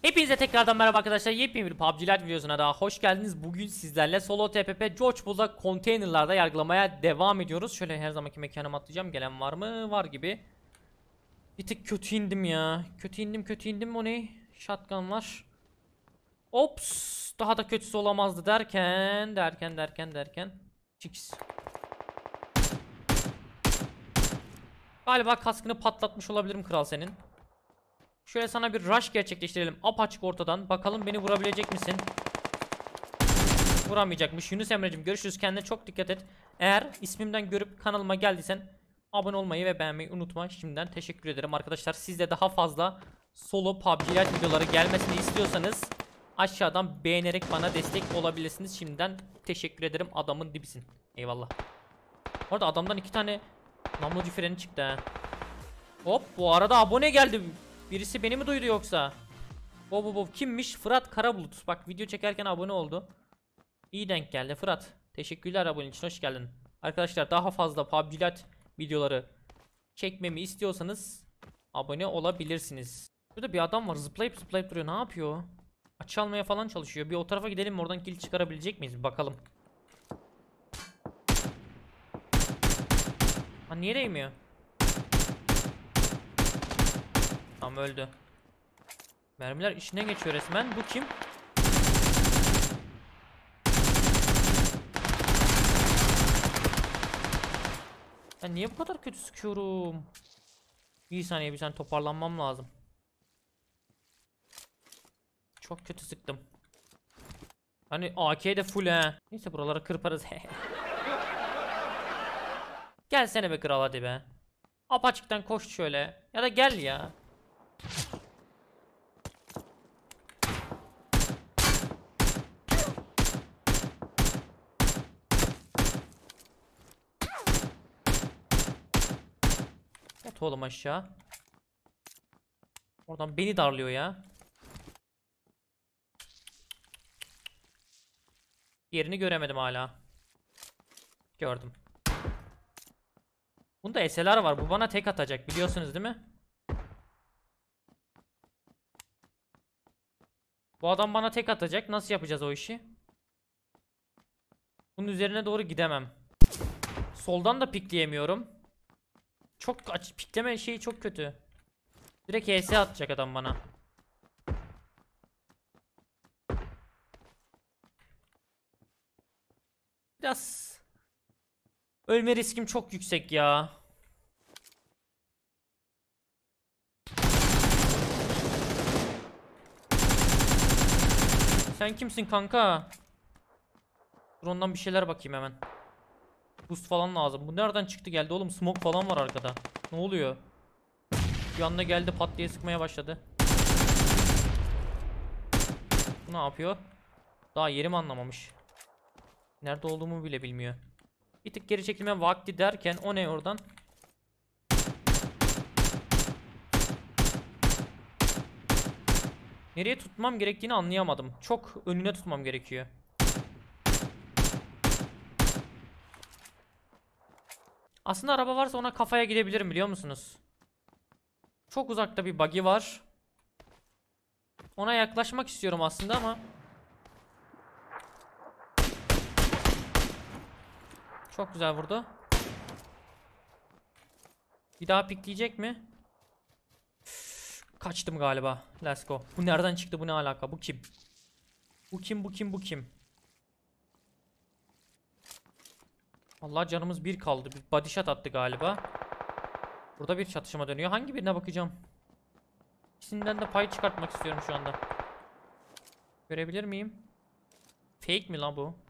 Hepinize tekrardan merhaba arkadaşlar. Yepyeni bir PUBG Lite videosuna daha hoş geldiniz. Bugün sizlerle solo TPP George Bull'da konteynerlarda yargılamaya devam ediyoruz. Şöyle her zamanki mekanıma atlayacağım. Gelen var mı? Var gibi. Bir tık kötü indim ya. Kötü indim. O ne? Shotgun var. Ops. Daha da kötüsü olamazdı derken. Chicks. Galiba kaskını patlatmış olabilirim kral senin. Şöyle sana bir rush gerçekleştirelim. Apaçık ortadan. Bakalım beni vurabilecek misin? Vuramayacakmış. Yunus Emre'cim görüşürüz. Kendine çok dikkat et. Eğer ismimden görüp kanalıma geldiysen abone olmayı ve beğenmeyi unutma. Şimdiden teşekkür ederim arkadaşlar. Siz de daha fazla solo PUBG Lite videoları gelmesini istiyorsanız aşağıdan beğenerek bana destek olabilirsiniz. Şimdiden teşekkür ederim. Adamın dibisin. Eyvallah. Orada adamdan 2 tane namlucu freni çıktı ha. Hop, bu arada abone geldi. Birisi beni mi duydu yoksa? Kimmiş? Fırat Karabulut. Bak video çekerken abone oldu. İyi denk geldi Fırat. Teşekkürler abone için, hoş geldin. Arkadaşlar daha fazla PUBG Lite videoları çekmemi istiyorsanız abone olabilirsiniz. Burada bir adam var, zıplayıp duruyor. Ne yapıyor? Açı almaya falan çalışıyor. Bir o tarafa gidelim, oradan kill çıkarabilecek miyiz? Bir bakalım. Ha, niye değmiyor? Tamam, öldü. Mermiler işine geçiyor resmen. Bu kim? Ben niye bu kadar kötü sıkıyorum? Bir saniye toparlanmam lazım. Çok kötü sıktım. Hani AK de full he. Neyse buraları kırparız. Gelsene be kral, hadi be. Apaçıktan koş şöyle. Ya da gel ya. Yat oğlum aşağı. Oradan beni darlıyor ya. Yerini göremedim hala. Gördüm. Bunda SLR var. Bu bana tek atacak, biliyorsunuz değil mi? Bu adam bana tek atacak. Nasıl yapacağız o işi? Bunun üzerine doğru gidemem. Soldan da pikleyemiyorum. Çok aç, pikleme şeyi çok kötü. Direkt HS atacak adam bana. Biraz ölme riskim çok yüksek ya. Sen kimsin kanka? Dur, ondan bir şeyler bakayım hemen. Boost falan lazım. Bu nereden çıktı geldi oğlum? Smoke falan var arkada. Ne oluyor? Bir anda geldi, pat diye sıkmaya başladı. Bu ne yapıyor? Daha yerimi anlamamış. Nerede olduğumu bile bilmiyor. Bir tık geri çekilme vakti derken o ne oradan? Nereye tutmam gerektiğini anlayamadım. Çok önüne tutmam gerekiyor. Aslında araba varsa ona kafaya gidebilirim, biliyor musunuz? Çok uzakta bir buggy var. Ona yaklaşmak istiyorum aslında ama çok güzel vurdu. Bir daha pikleyecek mi? Kaçtım galiba. Let's go. Bu nereden çıktı? Bu ne alaka? Bu kim? Bu kim? Allah, canımız bir kaldı. Bir body shot attı galiba. Burada bir çatışma dönüyor. Hangi birine bakacağım? İkisinden de pay çıkartmak istiyorum şu anda. Görebilir miyim? Fake mi lan bu?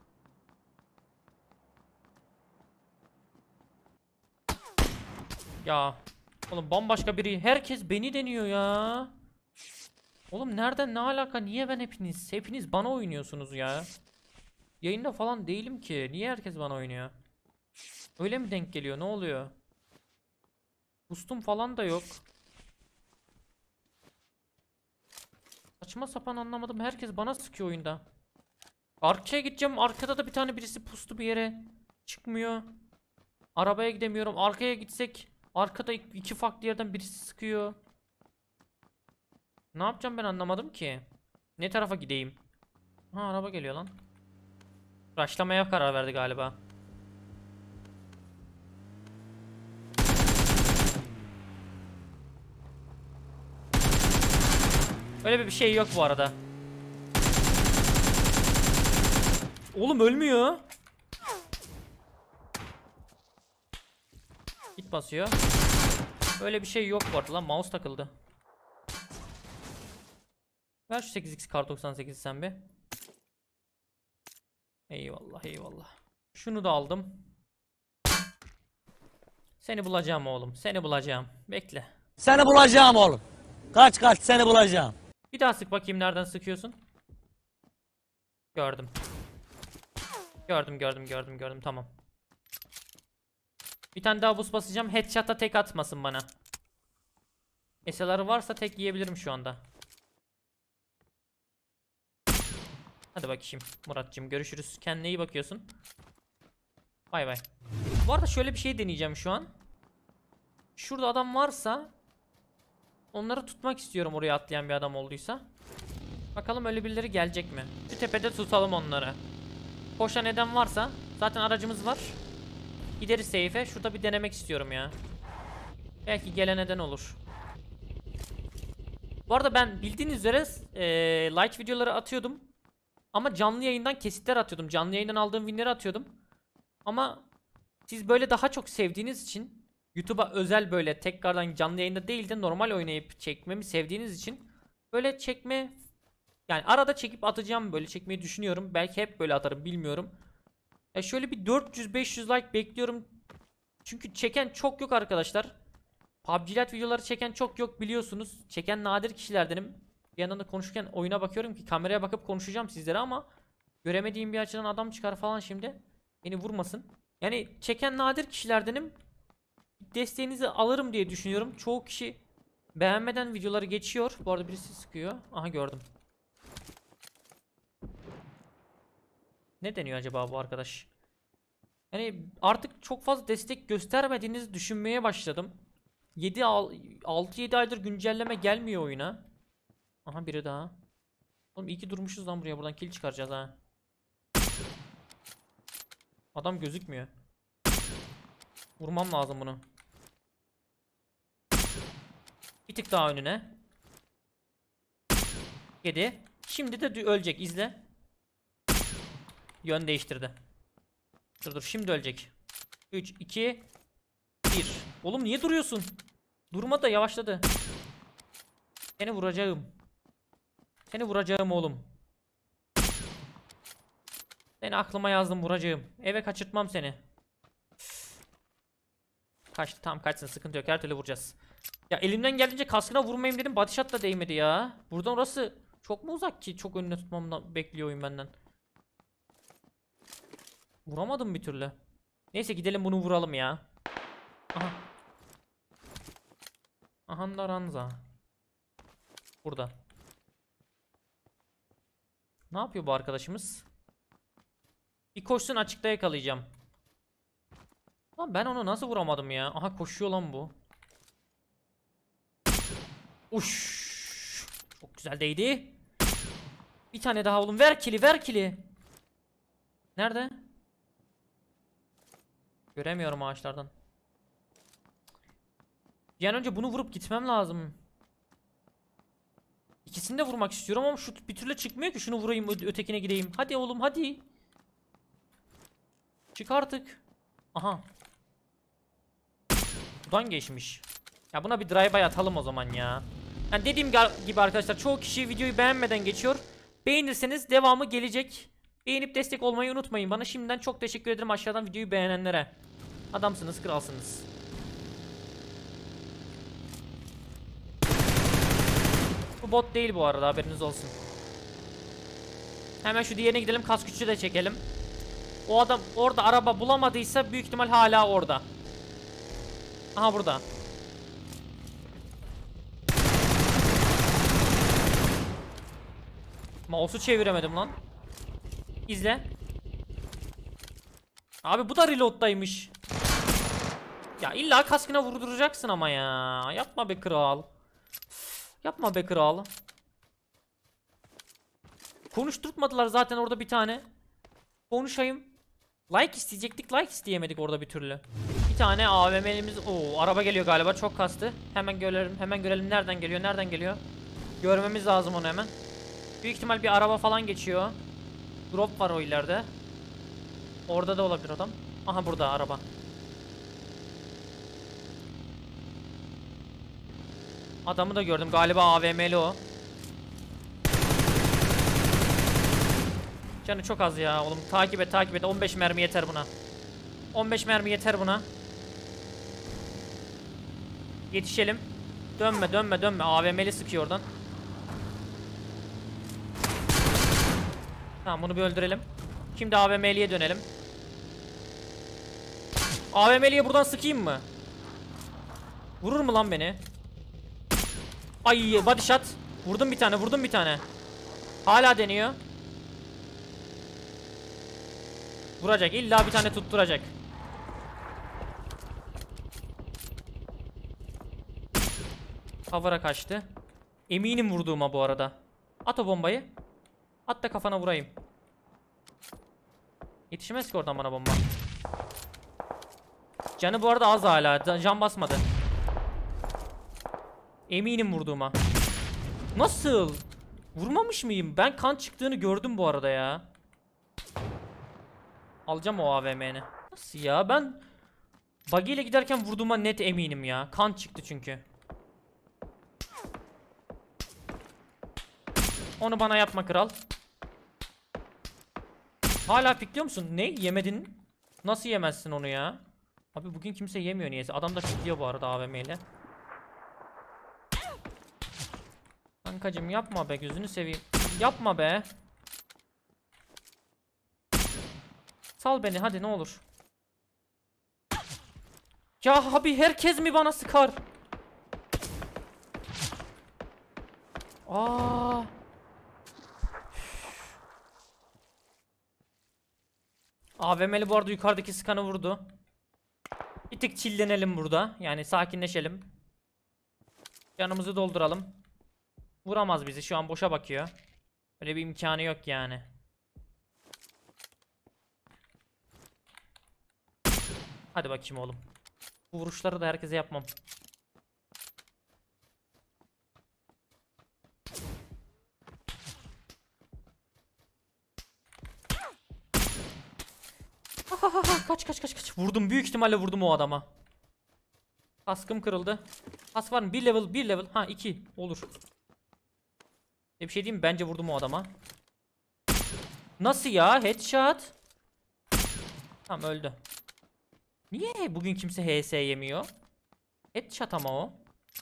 Ya oğlum, bambaşka biri. Herkes beni deniyor ya. Oğlum nereden, ne alaka? Niye ben hepiniz bana oynuyorsunuz ya? Yayında falan değilim ki. Niye herkes bana oynuyor? Öyle mi denk geliyor? Ne oluyor? Boost'um falan da yok. Saçma sapan, anlamadım. Herkes bana sıkıyor oyunda. Arkaya gideceğim. Arkada da bir tane birisi pustu bir yere. Çıkmıyor. Arabaya gidemiyorum. Arkaya gitsek arkada iki farklı yerden birisi sıkıyor. Ne yapacağım ben anlamadım ki. Ne tarafa gideyim? Ha, araba geliyor lan. Rushlamaya karar verdi galiba. Öyle bir şey yok bu arada. Oğlum ölmüyor. Hit basıyor. Öyle bir şey yok bu arada lan, mouse takıldı. Ver şu 8x kar 98 sen bir. Eyvallah eyvallah. Şunu da aldım. Seni bulacağım oğlum. Seni bulacağım. Bekle. Seni bulacağım oğlum. Kaç kaç seni bulacağım. Bir daha sık bakayım nereden sıkıyorsun. Gördüm. Gördüm. Tamam. Bir tane daha boost basacağım. Headshot'a tek atmasın bana. SLR'ı varsa tek yiyebilirim şu anda. Hadi bakayım Muratcığım, görüşürüz. Kendine iyi bakıyorsun. Bay bay. Bu arada şöyle bir şey deneyeceğim şu an. Şurada adam varsa onları tutmak istiyorum, oraya atlayan bir adam olduysa. Bakalım öyle birileri gelecek mi? Şu tepede tutalım onları. Koşan neden varsa zaten aracımız var. Gideriz seyfe. Şurada bir denemek istiyorum ya. Belki gelen neden olur. Bu arada ben bildiğiniz üzere light videoları atıyordum. Ama canlı yayından kesitler atıyordum. Canlı yayından aldığım winleri atıyordum. Ama siz böyle daha çok sevdiğiniz için, YouTube'a özel böyle tekrardan canlı yayında değil de normal oynayıp çekmemi sevdiğiniz için böyle çekme, yani arada çekip atacağım, böyle çekmeyi düşünüyorum. Belki hep böyle atarım, bilmiyorum. Şöyle bir 400-500 like bekliyorum. Çünkü çeken çok yok arkadaşlar. PUBG Lite videoları çeken çok yok biliyorsunuz. Çeken nadir kişilerdenim. Bir yandan da konuşurken oyuna bakıyorum ki kameraya bakıp konuşacağım sizlere ama göremediğim bir açıdan adam çıkar falan şimdi. Beni vurmasın. Yani çeken nadir kişilerdenim. Desteğinizi alırım diye düşünüyorum. Çoğu kişi beğenmeden videoları geçiyor. Bu arada birisi sıkıyor. Aha, gördüm. Ne deniyor acaba bu arkadaş? Yani artık çok fazla destek göstermediğinizi düşünmeye başladım. 6-7 aydır güncelleme gelmiyor oyuna. Aha, biri daha. Oğlum iyi ki durmuşuz lan buraya. Buradan kill çıkaracağız ha. Adam gözükmüyor. Vurmam lazım bunu. Bir tık daha önüne. Yedi. Şimdi de ölecek, izle. Yön değiştirdi. Dur şimdi ölecek. 3, 2, 1. Oğlum niye duruyorsun? Durma da, yavaşladı. Seni vuracağım. Seni vuracağım oğlum. Seni aklıma yazdım, vuracağım. Eve kaçırtmam seni. Kaçtı, tam kaçsın, sıkıntı yok, her türlü vuracağız. Ya elimden geldiğince kaskına vurmayayım dedim, body shot da değmedi ya. Buradan orası çok mu uzak ki çok önüne tutmamdan bekliyor oyun benden. Vuramadım bir türlü. Neyse gidelim bunu vuralım ya. Aha. Aha da Ranza. Burada. Ne yapıyor bu arkadaşımız? Bir koşsun, açıkta yakalayacağım. Lan ben onu nasıl vuramadım ya? Aha, koşuyor lan bu. Uş. Çok güzel değdi. Bir tane daha oğlum, ver kili, ver kili. Nerede? Göremiyorum ağaçlardan. Bir an önce bunu vurup gitmem lazım. İkisini de vurmak istiyorum ama şu bir türlü çıkmıyor ki. Şunu vurayım, ötekine gideyim. Hadi oğlum, hadi. Çık artık. Aha. Buradan geçmiş. Ya buna bir drive-by atalım o zaman ya. Yani dediğim gibi arkadaşlar, çoğu kişi videoyu beğenmeden geçiyor. Beğenirseniz devamı gelecek. Beğenip destek olmayı unutmayın bana. Şimdiden çok teşekkür ederim aşağıdan videoyu beğenenlere. Adamsınız, kralsınız. Bu bot değil bu arada, haberiniz olsun. Hemen şu diğerine gidelim, kas gücü de çekelim. O adam orada araba bulamadıysa büyük ihtimal hala orada. Aha, burada. Mouse'u çeviremedim lan. İzle. Abi bu da reload'daymış. Ya illa kaskına vurduracaksın ama ya. Yapma be kral. Yapma be kral. Konuşturtmadılar zaten orada bir tane. Konuşayım. Like isteyecektik, like isteyemedik orada bir türlü. Bir tane AVM'limiz. Oo, araba geliyor galiba, çok kastı. Hemen görelim, hemen görelim nereden geliyor, nereden geliyor. Görmemiz lazım onu hemen. Büyük ihtimal bir araba falan geçiyor. Drop var o ileride. Orada da olabilir adam. Aha, burada araba. Adamı da gördüm galiba, AVM'li o. Canı çok az ya oğlum, takip et takip et. 15 mermi yeter buna. 15 mermi yeter buna. Yetişelim. Dönme dönme dönme, AVM'li sıkıyor oradan. Tamam, bunu bir öldürelim. Şimdi AVM'liye dönelim. AVM'liye buradan sıkayım mı? Vurur mu lan beni? Ay, body shot. Vurdum bir tane, vurdum bir tane. Hala deniyor. Vuracak, illa bir tane tutturacak. Cover'a kaçtı. Eminim vurduğuma bu arada. At o bombayı. At da kafana vurayım. Yetişmez ki oradan bana bomba. Canı bu arada az hala. Can basmadı. Eminim vurduğuma. Nasıl? Vurmamış mıyım? Ben kan çıktığını gördüm bu arada ya. Alacağım o AVM'ni. Nasıl ya? Ben buggy ile giderken vurduğuma net eminim ya. Kan çıktı çünkü. Onu bana yapma kral. Hala pikliyor musun? Ne? Yemedin? Nasıl yemezsin onu ya? Abi bugün kimse yemiyor niyeyse. Adam da pikliyor bu arada AVM ile. Kankacım yapma be, gözünü seveyim. Yapma be. Sal beni hadi, ne olur. Ya abi, herkes mi bana sıkar? Aa. AVM'li bu arada yukarıdaki sıkanı vurdu. Bir tık chilllenelim burada. Yani sakinleşelim. Canımızı dolduralım. Vuramaz bizi, şu an boşa bakıyor. Öyle bir imkanı yok yani. Hadi bakayım oğlum. Bu vuruşları da herkese yapmam. Kaç kaç kaç kaç. Vurdum, büyük ihtimalle vurdum o adama. Kaskım kırıldı. Kask var mı? Bir level, bir level. Ha, 2 olur. Bir şey diyeyim mi? Bence vurdum o adama. Nasıl ya? Headshot. Tamam, öldü. Niye bugün kimse HS yemiyor? Headshot ama o.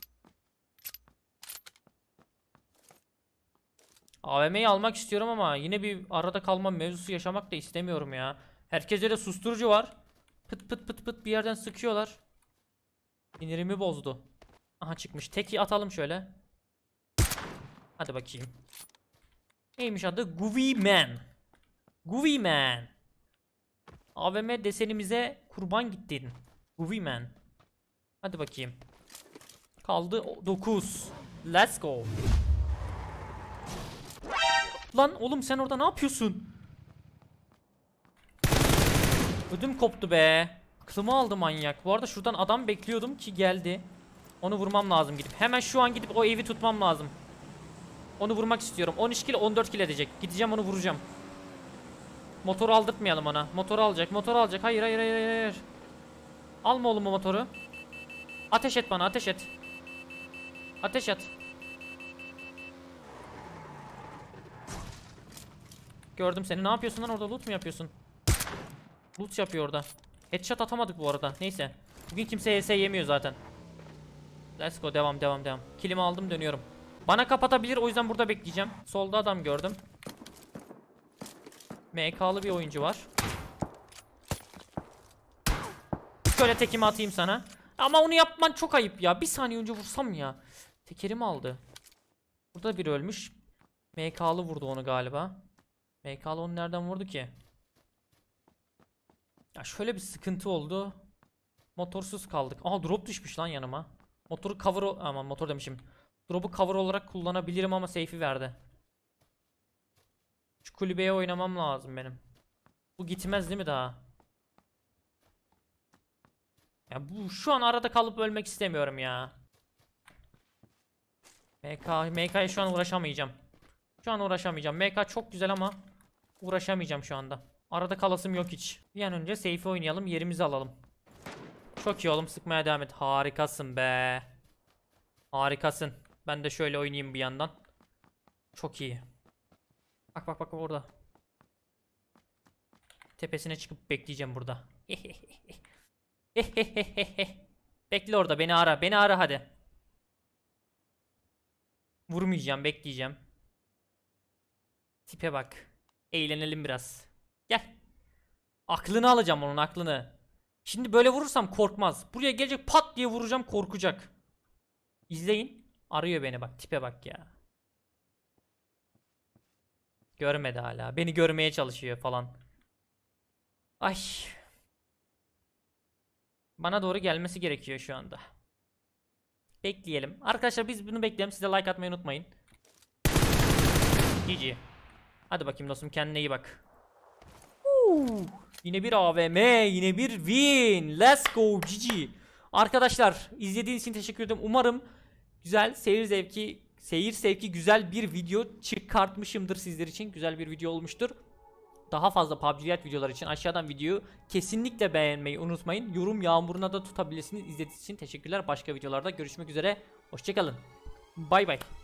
AVM'yi almak istiyorum ama yine bir arada kalma mevzusu yaşamak da istemiyorum ya. Herkese de susturucu var. Pıt pıt pıt pıt bir yerden sıkıyorlar. Sinirimi bozdu. Aha, çıkmış. Teki atalım şöyle. Hadi bakayım. Neymiş adı? Gooey Man. Gooey Man. AVM desenimize kurban gittin. Gooey Man. Hadi bakayım. Kaldı 9. Let's go. Lan oğlum, sen orada ne yapıyorsun? Ödüm koptu be. Aklımı aldı manyak. Bu arada şuradan adam bekliyordum ki geldi. Onu vurmam lazım gidip. Hemen şu an gidip o evi tutmam lazım. Onu vurmak istiyorum. 13 kill 14 kill edecek. Gideceğim, onu vuracağım. Motoru aldırtmayalım ona. Motoru alacak. Motoru alacak. Hayır hayır hayır hayır. Alma oğlum o motoru. Ateş et bana, ateş et. Ateş et. Gördüm seni. Ne yapıyorsun lan orada? Loot mu yapıyorsun? Loot yapıyor orada. Headshot atamadık bu arada. Neyse. Bugün kimse HS yemiyor zaten. Let's go. Devam devam devam. Kilimi aldım, dönüyorum. Bana kapatabilir, o yüzden burada bekleyeceğim. Solda adam gördüm. MK'lı bir oyuncu var. Şöyle tekimi atayım sana. Ama onu yapman çok ayıp ya. Bir saniye önce vursam ya. Tekerimi aldı. Burada biri ölmüş. MK'lı vurdu onu galiba. MK'lı onu nereden vurdu ki? Ya şöyle bir sıkıntı oldu. Motorsuz kaldık. Aha, drop düşmüş lan yanıma. Motoru cover... Aman, motor demişim. Drop'u cover olarak kullanabilirim ama safe'i verdi. Şu kulübeye oynamam lazım benim. Bu gitmez değil mi daha? Ya bu şu an arada kalıp ölmek istemiyorum ya. MK'ya şu an uğraşamayacağım. Şu an uğraşamayacağım. MK çok güzel ama uğraşamayacağım şu anda. Arada kalasım yok hiç. Bir an önce safe oynayalım, yerimizi alalım. Çok iyi oğlum, sıkmaya devam et. Harikasın be. Harikasın. Ben de şöyle oynayayım bir yandan. Çok iyi. Bak bak bak orada. Tepesine çıkıp bekleyeceğim burada. Bekle orada, beni ara. Beni ara hadi. Vurmayacağım, bekleyeceğim. Tipe bak. Eğlenelim biraz. Gel. Aklını alacağım, onun aklını. Şimdi böyle vurursam korkmaz. Buraya gelecek, pat diye vuracağım, korkacak. İzleyin. Arıyor beni, bak tipe bak ya. Görmedi hala. Beni görmeye çalışıyor falan. Ay. Bana doğru gelmesi gerekiyor şu anda. Bekleyelim. Arkadaşlar biz bunu bekleyelim. Siz de like atmayı unutmayın. GG. Hadi bakayım dostum, kendine iyi bak. Yine bir AVM, yine bir win. Let's go GG. Arkadaşlar izlediğiniz için teşekkür ederim. Umarım güzel, seyir zevki güzel bir video çıkartmışımdır sizler için. Güzel bir video olmuştur. Daha fazla PUBG Lite videolar için aşağıdan videoyu kesinlikle beğenmeyi unutmayın. Yorum yağmuruna da tutabilirsiniz. İzlediğiniz için teşekkürler. Başka videolarda görüşmek üzere. Hoşçakalın. Bay bay.